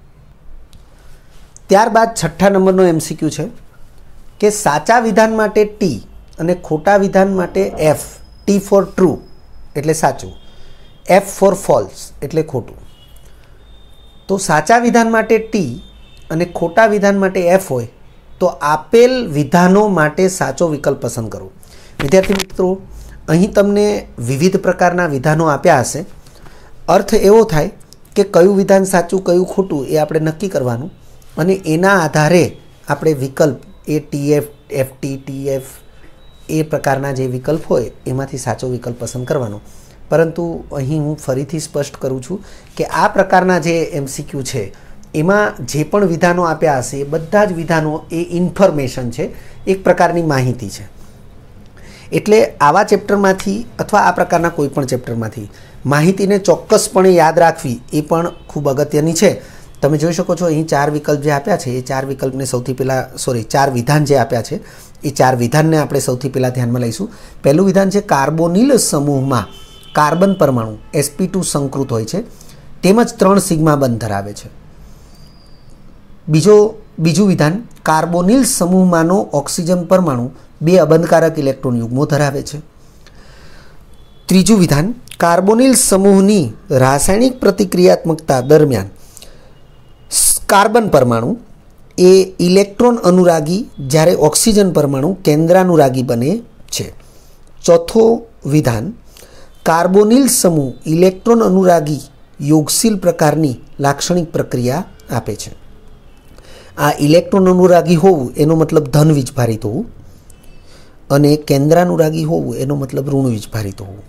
ત્યારબાદ છઠ્ઠા નંબરનો એમસીક્યુ છે કે સાચા વિધાન માટે ટી અને ખોટા વિધાન માટે એફ. ટી ફોર ટ્રુ એટલે સાચું, એફ ફોર ફોલ્સ એટલે ખોટું. તો સાચા વિધાન માટે ટી અને ખોટા વિધાન માટે એફ હોય તો આપેલ વિધાનો માટે સાચો વિકલ્પ પસંદ કરો. વિદ્યાર્થી મિત્રો, અહીં તમને વિવિધ પ્રકારના વિધાનો આપ્યા હશે. અર્થ એવો થાય કે કયું વિધાન સાચું કયું ખોટું એ આપણે નક્કી કરવાનું અને એના આધારે આપણે વિકલ્પ એ ટીએફ, એફટી, ટીએફ એ પ્રકારના જે વિકલ્પ હોય એમાંથી સાચો વિકલ્પ પસંદ કરવાનો. પરંતુ અહીં હું ફરીથી સ્પષ્ટ કરું છું કે આ પ્રકારના જે એમસીક્યુ છે એમાં જે પણ વિધાનો આપ્યા હશે એ બધા જ વિધાનો એ ઇન્ફોર્મેશન છે, એક પ્રકારની માહિતી છે. એટલે આવા ચેપ્ટરમાંથી અથવા આ પ્રકારના કોઈ પણ ચેપ્ટરમાંથી માહિતીને ચોક્કસપણે યાદ રાખવી એ પણ ખૂબ અગત્યની છે. તમે જોઈ શકો છો અહીં ચાર વિકલ્પ જે આપ્યા છે એ ચાર વિકલ્પને સૌથી પહેલાં સોરી ચાર વિધાન જે આપ્યા છે એ ચાર વિધાનને આપણે સૌથી પહેલાં ધ્યાનમાં લઈશું. પહેલું વિધાન છે કાર્બોનિલ સમૂહમાં કાર્બન પરમાણુ એસપી ટુ સંકૃત હોય છે તેમજ ત્રણ સિગ્મા બંધ ધરાવે છે. બીજો બીજું વિધાન કાર્બોનિલ સમૂહમાંનો ઓક્સિજન પરમાણુ બે અબંધકારક ઇલેક્ટ્રોન યુગ્મો ધરાવે છે. ત્રીજું વિધાન કાર્બોનિલ સમૂહની રાસાયણિક પ્રતિક્રિયાત્મકતા દરમિયાન કાર્બન પરમાણુ એ ઇલેક્ટ્રોન અનુરાગી જ્યારે ઓક્સિજન પરમાણુ કેન્દ્રાનુરાગી બને છે. ચોથું વિધાન કાર્બોનિલ સમૂહ ઇલેક્ટ્રોન અનુરાગી યોગશીલ પ્રકારની લાક્ષણિક પ્રક્રિયા આપે છે. આ ઇલેક્ટ્રોન અનુરાગી હોવું એનો મતલબ ધન વીજભારિત હોવું અને કેન્દ્રાનુરાગી હોવું એનો મતલબ ઋણ વીજભારિત હોવું.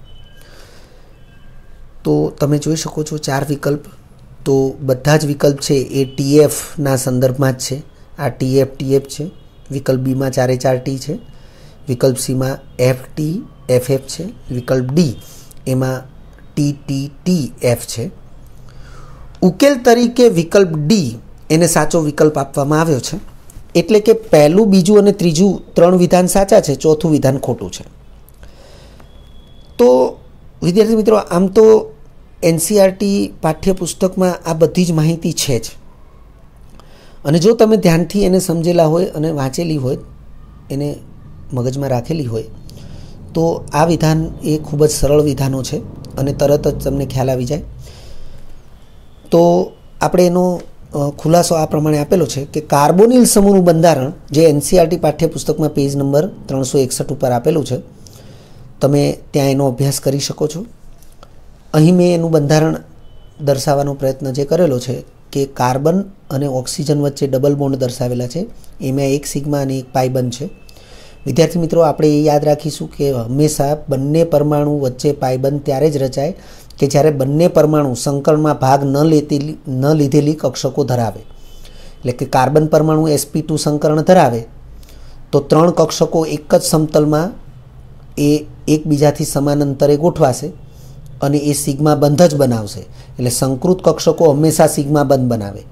તો તમે જોઈ શકો છો ચાર વિકલ્પ, તો બધા જ વિકલ્પ છે એ ટીએફના સંદર્ભમાં જ છે. આ ટીએફ ટીએફ છે. વિકલ્પ બીમાં ચારે ચાર ટી છે. વિકલ્પ સીમાં એફ ટી એફ એફ છે. વિકલ્પ ડી એમાં ટી ટી ટી એફ છે. ઉકેલ તરીકે વિકલ્પ ડી એને સાચો વિકલ્પ આપવામાં આવ્યો છે, એટલે કે પહેલું, બીજું અને ત્રીજું ત્રણ વિધાન સાચા છે, ચોથું વિધાન ખોટું છે. તો વિદ્યાર્થી મિત્રો, આમ તો એનસીઆરટી પાઠ્યપુસ્તકમાં આ બધી જ માહિતી છે જ, અને જો તમે ધ્યાનથી એને સમજેલા હોય અને વાંચેલી હોય, એને મગજમાં રાખેલી હોય, તો આ વિધાન એ ખૂબ જ સરળ વિધાનો છે અને તરત જ તમને ખ્યાલ આવી જાય. તો આપણે એનો ખુલાસો આ પ્રમાણે આપેલો છે કે કાર્બોનિલ સમૂહનું બંધારણ જે એનસીઆરટી પાઠ્યપુસ્તકમાં પેજ નંબર ત્રણસો એકસઠ ઉપર આપેલું છે, તમે ત્યાં એનો અભ્યાસ કરી શકો છો. અહીં મેં એનું બંધારણ દર્શાવવાનો પ્રયત્ન જે કરેલો છે કે કાર્બન અને ઓક્સિજન વચ્ચે ડબલ બોન્ડ દર્શાવેલા છે, એમાં એક સિગ્મા અને એક પાઈ બંધ છે. વિદ્યાર્થી મિત્રો, આપણે એ યાદ રાખીશું કે હંમેશા બંને પરમાણુ વચ્ચે પાઈબંધ ત્યારે જ રચાય કે જ્યારે બંને પરમાણુ સંકલનમાં ભાગ ન લેતી ન લીધેલી કક્ષકો ધરાવે. એટલે કે કાર્બન પરમાણુ એસપી ટુ સંકરણ ધરાવે તો ત્રણ કક્ષકો એક જ સમતલમાં એ એકબીજાથી સમાન અંતરે ગોઠવાશે અને એ સિગ્મા બંધ જ બનાવશે. એટલે સંકૃત કક્ષકો હંમેશા સિગ્મા બંધ બનાવે.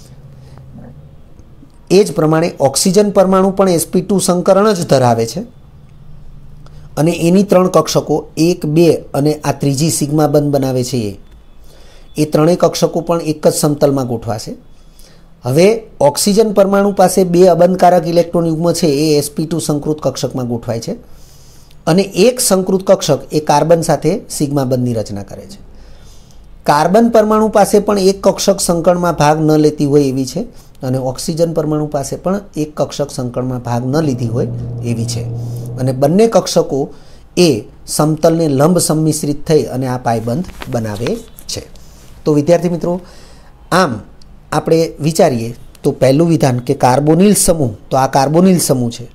એ જ પ્રમાણે ઓક્સિજન પરમાણુ પણ એસપી ટુ સંકરણ જ ધરાવે છે અને એની ત્રણ કક્ષકો એક, બે અને આ ત્રીજી સિગ્મા બંધ બનાવે છે. એ એ ત્રણેય કક્ષકો પણ એક જ સમતલમાં ગોઠવાશે. હવે ઓક્સિજન પરમાણુ પાસે બે અબંધકારક ઇલેક્ટ્રોન યુગ્મ છે, એ એસપી ટુ સંકૃત કક્ષકમાં ગોઠવાય છે અને એક સંકૃત કક્ષક એ કાર્બન સાથે સિગ્મા બંધની રચના કરે છે. કાર્બન પરમાણુ પાસે પણ એક કક્ષક સંકળમાં ભાગ ન લેતી હોય એવી છે અને ઓક્સિજન પરમાણુ પાસે પણ એક કક્ષક સંકળમાં ભાગ ન લીધી હોય એવી છે અને બંને કક્ષકો એ સમતલને લંબ સંમિશ્રિત થઈ અને આ પાયબંધ બનાવે છે. તો વિદ્યાર્થી મિત્રો, આમ આપણે વિચારીએ તો પહેલું વિધાન કે કાર્બોનિલ સમૂહ, તો આ કાર્બોનિલ સમૂહ છે,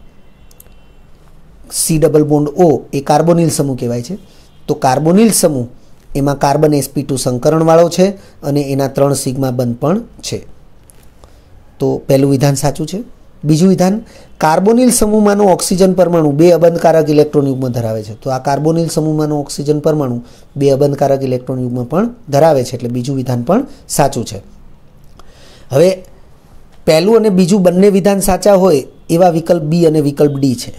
સી ડબલ બોન્ડ ઓ એ કાર્બોનિલ સમૂહ કહેવાય છે. તો કાર્બોનિલ સમૂહ એમાં કાર્બન એસપી ટુ સંકરણવાળો છે અને એના ત્રણ સિગ્મા બંધ પણ છે. તો પહેલું વિધાન સાચું છે. બીજું વિધાન, કાર્બોનિલ સમૂહમાંનો ઓક્સિજન પરમાણુ બે અબંધકારક ઇલેક્ટ્રોન યુગ્મ ધરાવે છે. તો આ કાર્બોનિલ સમૂહમાંનો ઓક્સિજન પરમાણુ બે અબંધકારક ઇલેક્ટ્રોન યુગ્મ પણ ધરાવે છે, એટલે બીજું વિધાન પણ સાચું છે. હવે પહેલું અને બીજું બંને વિધાન સાચા હોય એવા વિકલ્પ બી અને વિકલ્પ ડી છે.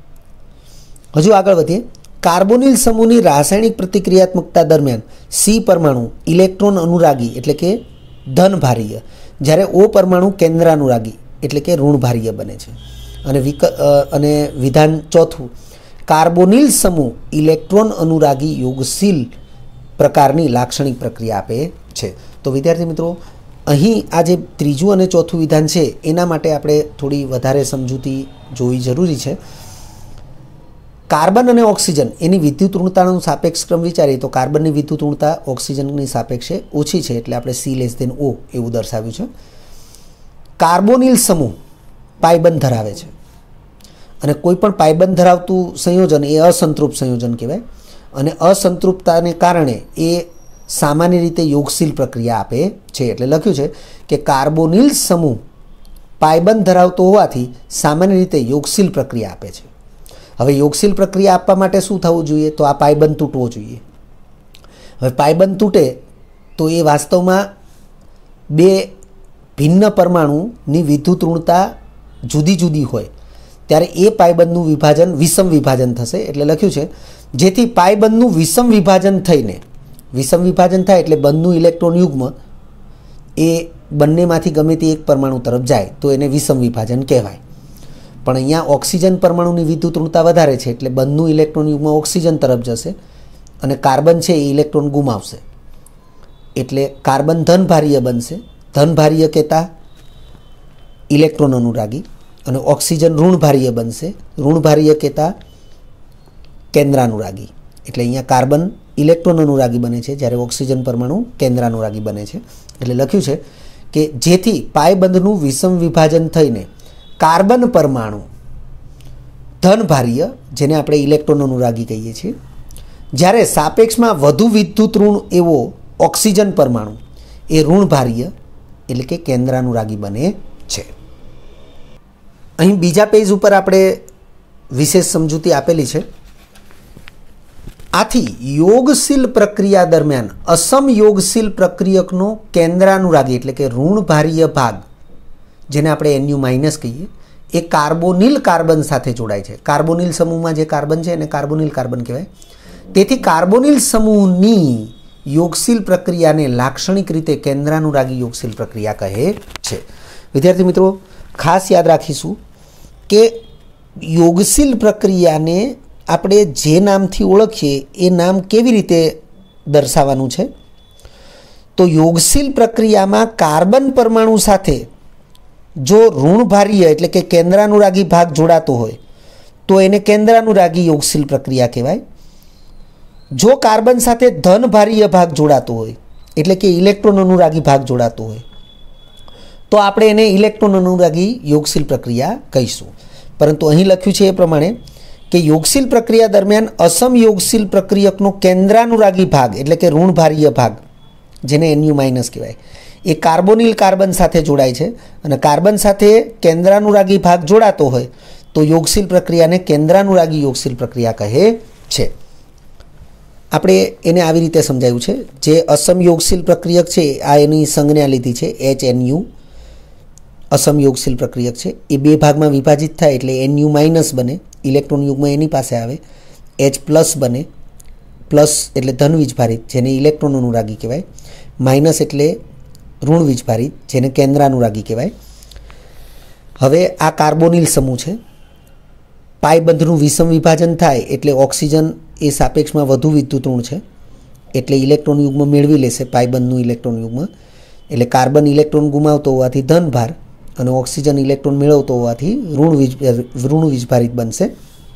હજુ આગળ વધીએ. કાર્બોનિલ સમૂહની રાસાયણિક પ્રતિક્રિયાત્મકતા દરમિયાન સી પરમાણુ ઇલેક્ટ્રોન અનુરાગી એટલે કે ધનભારીય, જ્યારે ઓ પરમાણુ કેન્દ્રાનુરાગી એટલે કે ઋણભારીય બને છે. અને વિક અને વિધાન ચોથું, કાર્બોનિલ સમૂહ ઇલેક્ટ્રોન અનુરાગી યોગશીલ પ્રકારની લાક્ષણિક પ્રક્રિયા આપે છે. તો વિદ્યાર્થી મિત્રો, અહીં આ જે ત્રીજું અને ચોથું વિધાન છે એના માટે આપણે થોડી વધારે સમજૂતી જોવી જરૂરી છે. કાર્બન અને ઓક્સિજન એની વિદ્યુત ઋણતાનું સાપેક્ષ ક્રમ વિચારીએ તો કાર્બનની વિદ્યુત ઋણતા ઓક્સિજનની સાપેક્ષે ઓછી છે, એટલે આપણે સી લેસ દેન ઓ એવું દર્શાવ્યું છે. કાર્બોનિલ સમૂહ પાયબંધ ધરાવે છે અને કોઈ પણ પાયબંધ ધરાવતું સંયોજન એ અસંતૃપ્ત સંયોજન કહેવાય અને અસંતૃપ્તતાને કારણે એ સામાન્ય રીતે યોગશીલ પ્રક્રિયા આપે છે. એટલે લખ્યું છે કે કાર્બોનિલ સમૂહ પાયબંધ ધરાવતો હોવાથી સામાન્ય રીતે યોગશીલ પ્રક્રિયા આપે છે. હવે યોગશીલ પ્રક્રિયા આપવા માટે શું થવું જોઈએ? તો આ પાયબંધ તૂટવો જોઈએ. હવે પાયબંધ તૂટે તો એ વાસ્તવમાં બે ભિન્ન પરમાણુની વિદ્યુત ઋણતા જુદી જુદી હોય ત્યારે એ પાયબંધનું વિભાજન વિષમ વિભાજન થશે. એટલે લખ્યું છે જેથી પાયબંધનું વિષમ વિભાજન થઈને, વિષમ વિભાજન થાય એટલે બંધનું ઇલેક્ટ્રોન યુગ્મ એ બંનેમાંથી ગમે તે એક પરમાણુ તરફ જાય તો એને વિષમ વિભાજન કહેવાય. પણ અહીંયા ઓક્સિજન પરમાણુની વિદ્યુત ઋણતા વધારે છે એટલે બંધનું ઇલેક્ટ્રોન યુગ્મ ઓક્સિજન તરફ જશે અને કાર્બન છે એ ઇલેક્ટ્રોન ગુમાવશે એટલે કાર્બન ધનભારીય બનશે. ધનભારીય કહેતા ઇલેક્ટ્રોન અનુરાગી અને ઓક્સિજન ઋણભારીય બનશે. ઋણભારીય કહેતા કેન્દ્રાનુરાગી. એટલે અહીંયા કાર્બન ઇલેક્ટ્રોન અનુરાગી બને છે જ્યારે ઓક્સિજન પરમાણુ કેન્દ્રાનુરાગી બને છે. એટલે લખ્યું છે કે જેથી પાયબંધનું વિષમ વિભાજન થઈને કાર્બન પરમાણુ ધનભારીય, જેને આપણે ઇલેક્ટ્રોન અનુરાગી કહીએ છીએ, જ્યારે સાપેક્ષમાં વધુ વિદ્યુત ઋણ એવો ઓક્સિજન પરમાણુ એ ઋણભારીય એટલે કે કેન્દ્રાનુરાગી બને છે. અહીં બીજા પેજ ઉપર આપણે વિશેષ સમજૂતી આપેલી છે. આથી યોગશીલ પ્રક્રિયા દરમિયાન અસમયોગશીલ પ્રક્રિયકનો કેન્દ્રાનુરાગી એટલે કે ઋણભારીય ભાગ, જેને આપણે એનયુ માઇનસ કહીએ, એ કાર્બોનિલ કાર્બન સાથે જોડાય છે. કાર્બોનિલ સમૂહમાં જે કાર્બન છે એને કાર્બોનિલ કાર્બન કહેવાય. તેથી કાર્બોનિલ સમૂહની યોગશીલ પ્રક્રિયાને લાક્ષણિક રીતે કેન્દ્રાનુરાગી યોગશીલ પ્રક્રિયા કહે છે. વિદ્યાર્થી મિત્રો, ખાસ યાદ રાખીશું કે યોગશીલ પ્રક્રિયાને આપણે જે નામથી ઓળખીએ એ નામ કેવી રીતે દર્શાવવાનું છે. તો યોગશીલ પ્રક્રિયામાં કાર્બન પરમાણુ સાથે જો ઋણભારીય એટલે કે કેન્દ્રાનુરાગી ભાગ જોડાતો હોય તો એને કેન્દ્રાનુરાગી યોગશીલ પ્રક્રિયા કહેવાય. જો કાર્બન સાથે ધનભારીય ભાગ જોડાતો હોય એટલે કે ઇલેક્ટ્રોન અનુરાગી ભાગ જોડાતો હોય તો આપણે એને ઇલેક્ટ્રોન અનુરાગી યોગશીલ પ્રક્રિયા કહીશું. પરંતુ અહીં લખ્યું છે એ પ્રમાણે કે યોગશીલ પ્રક્રિયા દરમિયાન અસમયોગશીલ પ્રક્રિયકનો કેન્દ્રાનુરાગી ભાગ એટલે કે ઋણભારીય ભાગ, જેને એનયુ માઇનસ કહેવાય, એ કાર્બોનિલ કાર્બન સાથે જોડાય છે. અને કાર્બન સાથે કેન્દ્રાનુરાગી ભાગ જોડાતો હોય તો યોગશીલ પ્રક્રિયાને કેન્દ્રાનુરાગી યોગશીલ પ્રક્રિયા કહે છે. આપણે એને આવી રીતે સમજાયું છે. જે અસમયોગશીલ પ્રક્રિયક છે આ એની સંજ્ઞા લીધી છે એચ એનયુ. અસમયોગશીલ પ્રક્રિયક છે એ બે ભાગમાં વિભાજિત થાય એટલે એનયુ માઇનસ બને, ઇલેક્ટ્રોન યુગ્મ એની પાસે આવે, એચ પ્લસ બને. પ્લસ એટલે ધન વીજભારિત, જેને ઇલેક્ટ્રોન અનુરાગી કહેવાય. માઇનસ એટલે ઋણ વીજભારિત, જેને કેન્દ્રાનુરાગી કહેવાય. હવે આ કાર્બોનિલ સમૂહ છે. પાયબંધનું વિષમ વિભાજન થાય એટલે ઓક્સિજન એ સાપેક્ષમાં વધુ વિદ્યુત ઋણ છે એટલે ઇલેક્ટ્રોન યુગ્મ મેળવી લેશે પાયબંધનું ઇલેક્ટ્રોન યુગ્મ. એટલે કાર્બન ઇલેક્ટ્રોન ગુમાવતો હોવાથી ધન ભાર અને ઓક્સિજન ઇલેક્ટ્રોન મેળવતો હોવાથી ઋણ વીજ ઋણ વીજભારિત બનશે.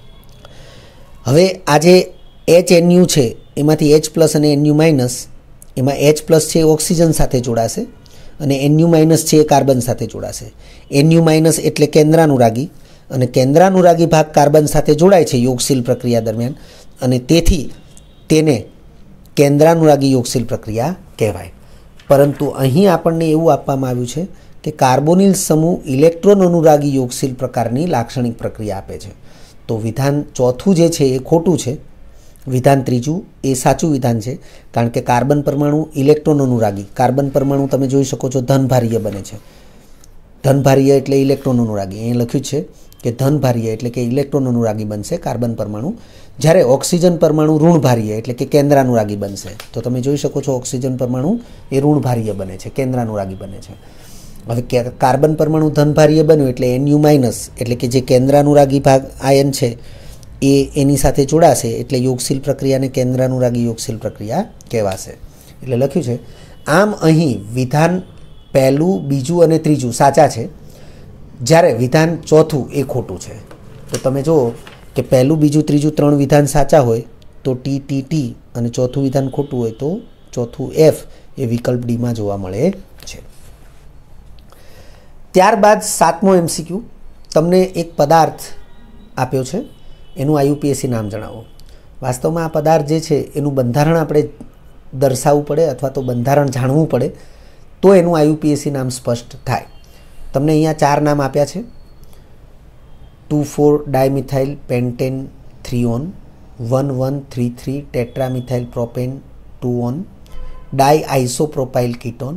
હવે આ જે એચ એનયુ છે એમાંથી એચ પ્લસ અને એનયુ માઇનસ, એમાં એચ પ્લસ છે એ ઓક્સિજન સાથે જોડાશે અને એનયુ માઇનસ છે એ કાર્બન સાથે જોડાશે. એનયુ માઇનસ એટલે કેન્દ્રાનુરાગી અને કેન્દ્રાનુરાગી ભાગ કાર્બન સાથે જોડાય છે યોગશીલ પ્રક્રિયા દરમિયાન અને તેથી તેને કેન્દ્રાનુરાગી યોગશીલ પ્રક્રિયા કહેવાય. પરંતુ અહીં આપણને એવું આપવામાં આવ્યું છે કે કાર્બોનિલ સમૂહ ઇલેક્ટ્રોન અનુરાગી યોગશીલ પ્રકારની લાક્ષણિક પ્રક્રિયા આપે છે. તો વિધાન ચોથું જે છે એ ખોટું છે, વિધાન ત્રીજું એ સાચું વિધાન છે. કારણ કે કાર્બન પરમાણુ ઇલેક્ટ્રોન અનુરાગી, કાર્બન પરમાણુ તમે જોઈ શકો છો ધનભારીય બને છે. ધનભારીય એટલે ઇલેક્ટ્રોન અનુરાગી, અહીં લખ્યું છે કે ધનભારીય એટલે કે ઇલેક્ટ્રોન અનુરાગી બનશે કાર્બન પરમાણુ, જ્યારે ઓક્સિજન પરમાણુ ઋણભારીય એટલે કે કેન્દ્રાનુરાગી બનશે. તો તમે જોઈ શકો છો ઓક્સિજન પરમાણુ એ ઋણભારીય બને છે, કેન્દ્રાનુરાગી બને છે. હવે કાર્બન પરમાણુ ધનભારીય બન્યું એટલે એનયુ માઇનસ એટલે કે જે કેન્દ્રાનુરાગી ભાગ આયન છે એ એની સાથે જોડાશે એટલે યોગશીલ પ્રક્રિયાને કેન્દ્રાનુરાગી યોગશીલ પ્રક્રિયા કહેવાશે. એટલે લખ્યું છે. આમ અહીં વિધાન પહેલું, બીજું અને ત્રીજું સાચા છે, જ્યારે વિધાન ચોથું એ ખોટું છે. તો તમે જુઓ કે પહેલું, બીજું, ત્રીજું ત્રણ વિધાન સાચા હોય તો ટી ટી ટી અને ચોથું વિધાન ખોટું હોય તો ચોથું એફ એ વિકલ્પ ડીમાં જોવા મળે છે. ત્યારબાદ સાતમો એમસીક્યુ, તમને એક પદાર્થ આપ્યો છે, એનું આઈયુપીએસસી નામ જણાવો. વાસ્તવમાં આ પદાર્થ જે છે એનું બંધારણ આપણે દર્શાવવું પડે અથવા તો બંધારણ જાણવું પડે તો એનું આઈયુપીએસસી નામ સ્પષ્ટ થાય. તમને અહીંયા ચાર નામ આપ્યા છે: two four dimethyl pentane three one, one one three three tetramethyl propane two one, di isopropyl ketone,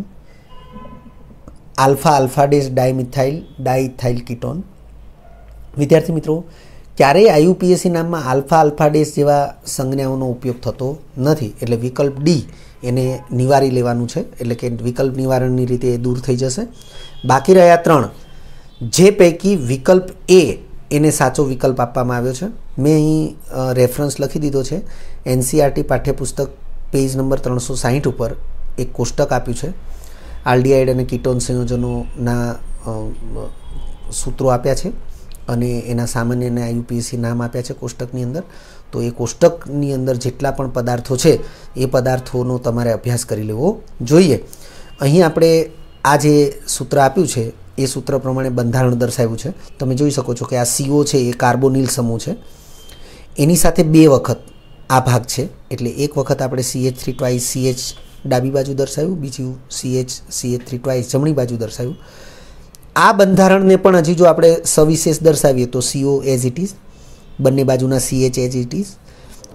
alpha આલ્ફાડેઝ ડાયમિથાઇલ ડાયથાઇલ કીટોન. વિદ્યાર્થી મિત્રો, ક્યારેય આઈયુપીએસસી નામમાં આલ્ફા આલ્ફાડેઝ જેવા સંજ્ઞાઓનો ઉપયોગ થતો નથી. એટલે વિકલ્પ ડી એને નિવારી લેવાનું છે, એટલે કે વિકલ્પ નિવારણની રીતે એ દૂર થઈ જશે. બાકી રહ્યા ત્રણ, જે પૈકી વિકલ્પ એ એને સાચો વિકલ્પ આપવામાં આવ્યો છે. મેં અહીં રેફરન્સ લખી દીધો છે. એનસીઆરટી પાઠ્યપુસ્તક પેજ નંબર ત્રણસો સાહીઠ ઉપર એક કોષ્ટક આપ્યું છે. આલ્ડીહાઇડ અને કીટોન સંયોજનોના સૂત્રો આપ્યા છે અને એના સામાન્ય અને આઈયુપીએસસી નામ આપ્યા છે કોષ્ટકની અંદર. તો એ કોષ્ટકની અંદર જેટલા પણ પદાર્થો છે એ પદાર્થોનો તમારે અભ્યાસ કરી લેવો જોઈએ. અહીં આપણે આ જે સૂત્ર આપ્યું છે એ સૂત્ર પ્રમાણે બંધારણ દર્શાવ્યું છે. તમે જોઈ શકો છો કે આ સીઓ છે એ કાર્બોનિલ સમૂહ છે, એની સાથે બે વખત આ ભાગ છે એટલે એક વખત આપણે C H three twice C H ડાબી બાજુ દર્શાવ્યું, બીજું C H C H three twice જમણી બાજુ દર્શાવ્યું. આ બંધારણને પણ હજી જો આપણે સવિશેષ દર્શાવીએ તો સીઓ એઝ ઇટ ઇઝ, બંને બાજુના C H as it is.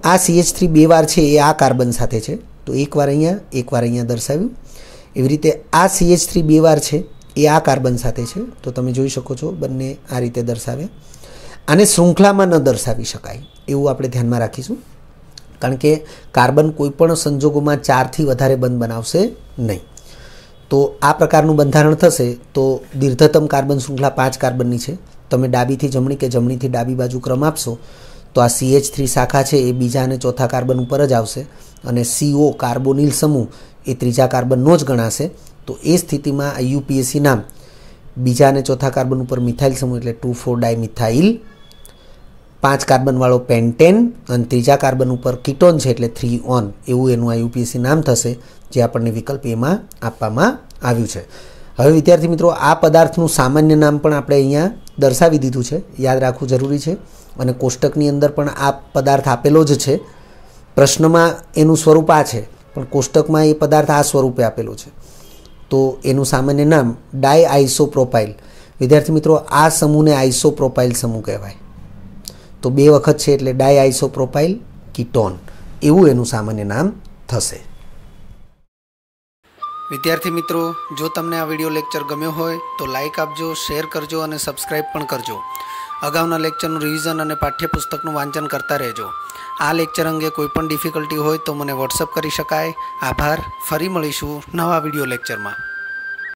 આ સી એચ થ્રી બે વાર છે એ આ કાર્બન સાથે છે, તો એકવાર અહીંયા એકવાર અહીંયા દર્શાવ્યું. એવી રીતે આ સી એચ થ્રી બે વાર છે એ આ કાર્બન સાથે છે, તો તમે જોઈ શકો છો બંને આ રીતે દર્શાવ્યા. આને શૃંખલામાં ન દર્શાવી શકાય એવું આપણે ધ્યાનમાં રાખીશું, કારણ કે કાર્બન કોઈપણ સંજોગોમાં ચારથી વધારે બંધ બનાવશે નહીં. તો આ પ્રકારનું બંધારણ થશે તો દીર્ઘતમ કાર્બન શૃંખલા પાંચ કાર્બનની છે. તમે ડાબીથી જમણી કે જમણીથી ડાબી બાજુ ક્રમ આપશો તો આ સી એચ થ્રી શાખા છે એ બીજા અને ચોથા કાર્બન ઉપર જ આવશે, અને સીઓ કાર્બોનિલ સમૂહ એ ત્રીજા કાર્બનનો જ ગણાશે. તો એ સ્થિતિમાં આ યુપીએસી નામ બીજા અને ચોથા કાર્બન ઉપર મિથાઇલ સમૂહ એટલે ટુ ફોર ડાય મિથાઇલ, પાંચ કાર્બનવાળો પેન્ટેન અને ત્રીજા કાર્બન ઉપર કીટોન છે એટલે થ્રી ઓન, એવું એનું આ યુપીએસી નામ થશે, જે આપણને વિકલ્પ એમાં આપવામાં આવ્યું છે. હવે વિદ્યાર્થી મિત્રો, આ પદાર્થનું સામાન્ય નામ પણ આપણે અહીંયા દર્શાવી દીધું છે, યાદ રાખવું જરૂરી છે. અને કોષ્ટકની અંદર પણ આ પદાર્થ આપેલો જ છે. પ્રશ્નમાં એનું સ્વરૂપ આ છે, પણ કોષ્ટકમાં એ પદાર્થ આ સ્વરૂપે આપેલો છે. તો એનું સામાન્ય નામ ડાય આઇસોપ્રોપાઇલ. વિદ્યાર્થી મિત્રો, આ સમૂહને આઇસોપ્રોપાઇલ સમૂહ કહેવાય. તો બે વખત છે એટલે ડાય આઇસોપ્રોપાઇલ કીટોન, એવું એનું સામાન્ય નામ થશે. વિદ્યાર્થી મિત્રો, જો તમને આ વિડીયો લેક્ચર ગમ્યો હોય તો લાઇક આપજો, શેર કરજો અને સબસ્ક્રાઈબ પણ કરજો. અગાઉના લેક્ચરનું રિવિઝન અને પાઠ્યપુસ્તકનું વાંચન કરતા રહેજો. આ લેક્ચર અંગે કોઈપણ ડિફિકલ્ટી હોય તો મને વોટ્સઅપ કરી શકાય. આભાર. ફરી મળીશું નવા વિડીયો લેક્ચરમાં.